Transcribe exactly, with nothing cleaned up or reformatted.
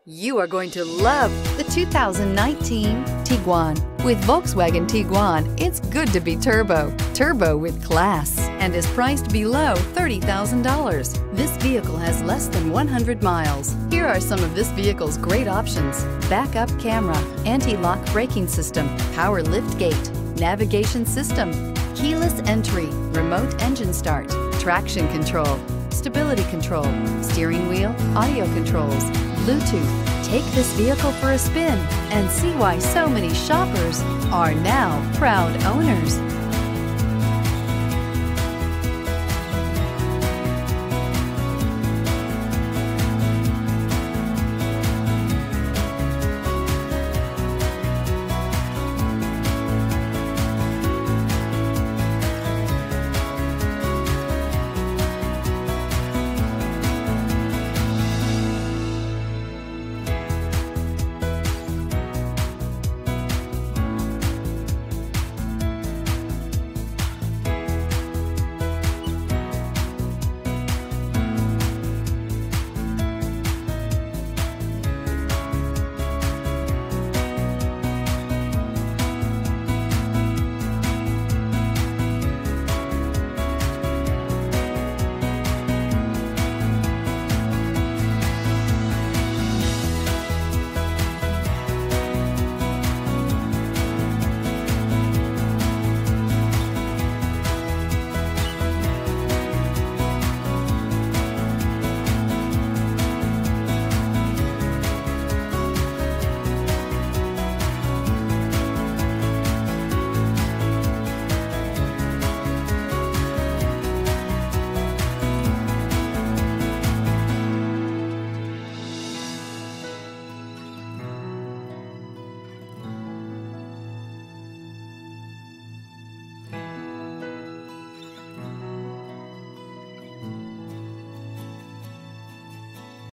You are going to love the two thousand nineteen Tiguan. With Volkswagen Tiguan, it's good to be turbo. Turbo with class, and is priced below thirty thousand dollars. This vehicle has less than one hundred miles. Here are some of this vehicle's great options: backup camera, anti-lock braking system, power lift gate, navigation system, keyless entry, remote engine start, traction control, stability control, steering wheel audio controls, Bluetooth. Take this vehicle for a spin and see why so many shoppers are now proud owners.